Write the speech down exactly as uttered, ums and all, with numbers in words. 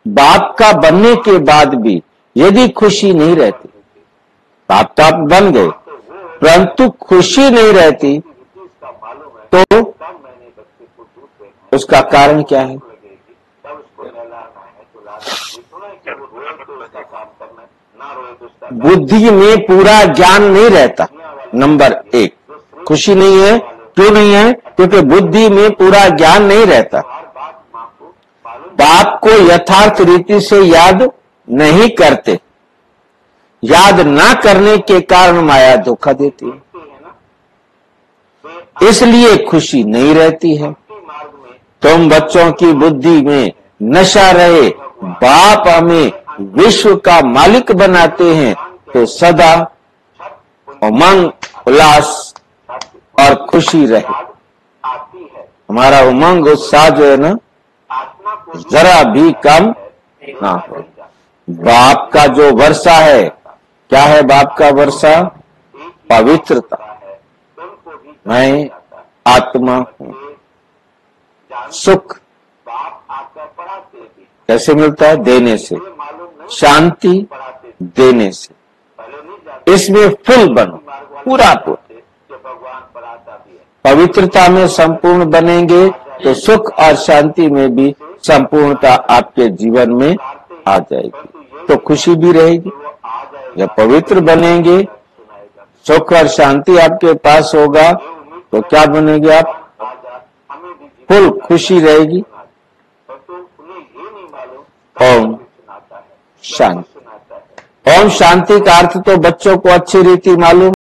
बाप का बनने के बाद भी यदि खुशी नहीं रहती, बाप तो आप बन गए परंतु खुशी नहीं रहती, तो उसका कारण क्या है? बुद्धि में पूरा ज्ञान नहीं रहता। नंबर एक, खुशी नहीं है। क्यों नहीं है? क्योंकि बुद्धि में पूरा ज्ञान नहीं रहता। बाप को यथार्थ रीति से याद नहीं करते। याद ना करने के कारण माया धोखा देती है, इसलिए खुशी नहीं रहती है। तुम बच्चों की बुद्धि में नशा रहे, बाप हमें विश्व का मालिक बनाते हैं, तो सदा उमंग, उल्लास और खुशी रहे। हमारा उमंग उत्साह जो है ना, जरा भी कम ना हो। बाप का जो वर्षा है, क्या है बाप का वर्षा? पवित्रता। मैं आत्मा हूं। सुख कैसे मिलता है? देने से। शांति देने से। इसमें फुल बनो, पूरा पूरा। पवित्रता में संपूर्ण बनेंगे तो सुख और शांति में भी संपूर्णता आपके जीवन में आ जाएगी, तो खुशी भी रहेगी। जब पवित्र बनेंगे, सुख और शांति आपके पास होगा, तो क्या बनेंगे आप? फुल खुशी रहेगी। ओम शांति। ओम शांति का अर्थ तो बच्चों को अच्छी रीति मालूम